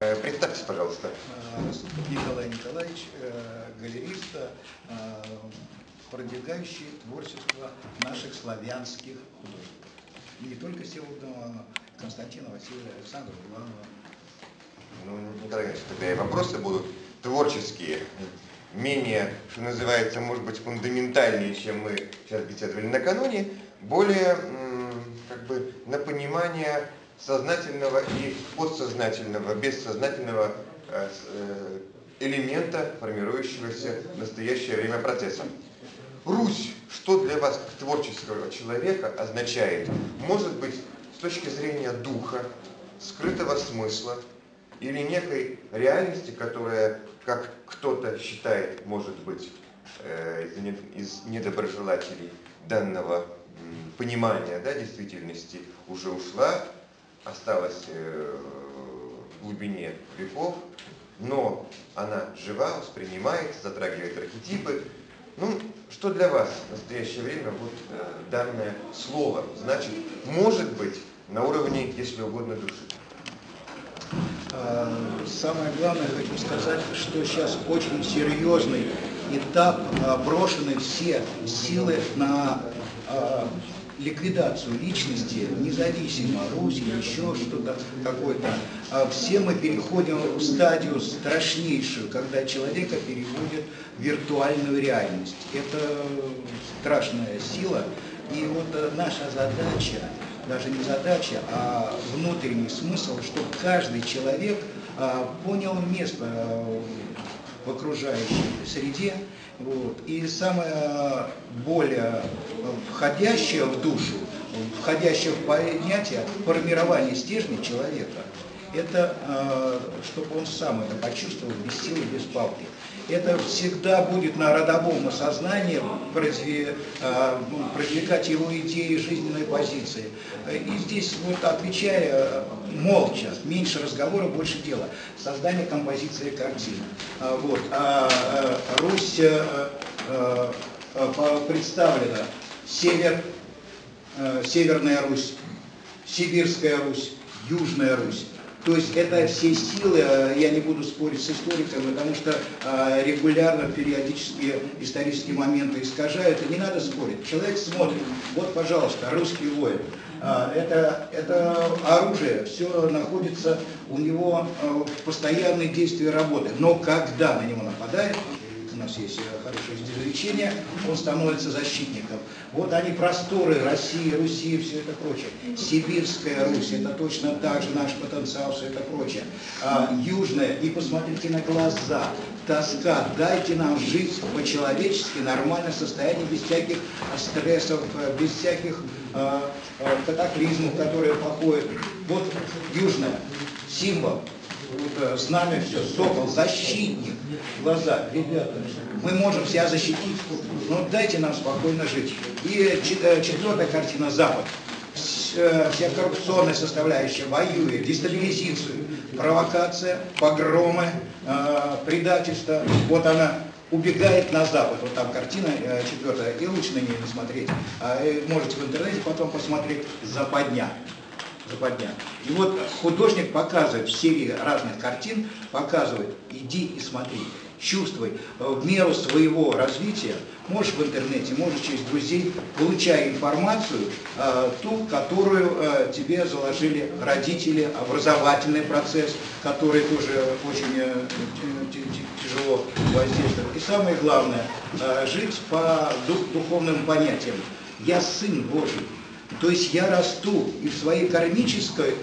Представьтесь, пожалуйста. Николай Николаевич, галерист, продвигающий творчество наших славянских художников. И не только Всеволода, Константина, Василия, Александра, Уланова. Ну, Николай Николаевич, тогда и вопросы будут творческие, менее, что называется, может быть, фундаментальнее, чем мы сейчас беседовали накануне, более на понимание сознательного и подсознательного, бессознательного элемента, формирующегося в настоящее время процесса. Русь, что для вас, как творческого человека, означает? Может быть, с точки зрения духа, скрытого смысла или некой реальности, которая, как кто-то считает, может быть, из недоброжелателей данного понимания, да, действительности, уже ушла, осталась в глубине веков, но она жива, воспринимается, затрагивает архетипы. Ну, что для вас в настоящее время вот данное слово значит, может быть, на уровне, если угодно, души? Самое главное, хочу сказать, что сейчас очень серьезный этап, брошены все силы на ликвидацию личности, независимо, Русь или еще что-то какое-то. Все мы переходим в стадию страшнейшую, когда человека переводят в виртуальную реальность. Это страшная сила. И вот наша задача, даже не задача, а внутренний смысл, чтобы каждый человек понял место в окружающей среде. Вот. И самое более входящее в душу, входящее в понятие формирования стержня человека, это чтобы он сам это почувствовал без силы, без палки. Это всегда будет на родовом сознании продвигать его идеи, жизненной позиции. И здесь, вот, отвечая молча, меньше разговора, больше дела. Создание композиции картин. Вот. Русь представлена: Северная Русь, Сибирская Русь, Южная Русь. То есть это все силы, я не буду спорить с историками, потому что регулярно, периодически исторические моменты искажают, и не надо спорить. Человек смотрит, вот, пожалуйста, русский воин. Это оружие, все находится у него в постоянной действии работы. Но когда на него нападает, у нас есть хорошее изречение, он становится защитником. Вот они просторы России, Руси, все это прочее. Сибирская Русь, это точно так же наш потенциал, все это прочее. Южная, и посмотрите на глаза, тоска, дайте нам жить по-человечески, нормальное состояние, без всяких стрессов, без всяких катаклизмов, которые походят. Вот южная, символ. Вот, знамя, все, сокол, защитник, глаза. Ребята, мы можем себя защитить, но дайте нам спокойно жить. И четвертая картина — Запад. Вся коррупционная составляющая воюет, дестабилизацию, провокация, погромы, предательство. Вот она убегает на Запад. Вот там картина четвертая, и лучше на нее не смотреть. Можете в интернете потом посмотреть. Западня. И вот художник показывает в серии разных картин, показывает: иди и смотри, чувствуй, в меру своего развития, можешь в интернете, можешь через друзей, получай информацию, ту, которую тебе заложили родители, образовательный процесс, который тоже очень тяжело воздействует. И самое главное, жить по духовным понятиям. Я сын Божий. То есть я расту, и в своей кармической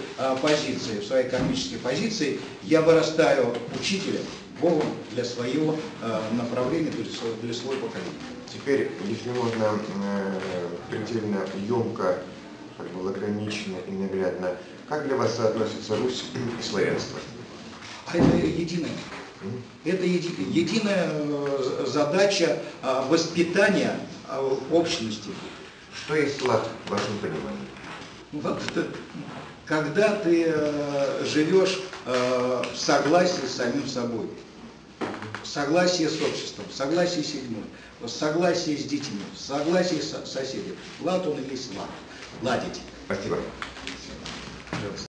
позиции, я вырастаю учителем, Богом для своего направления, для своего поколения. Теперь, если можно, предельно емко, лаконично и наглядно, как для вас соотносится Русь и славянство? А это единое. Это единая задача воспитания общности. Что есть лад в вашем понимании? Вот, когда ты живешь в согласии с самим собой, в согласии с обществом, в согласии с людьми, в согласии с детьми, в согласии с соседями. Лад, он и есть лад. Ладить. Спасибо.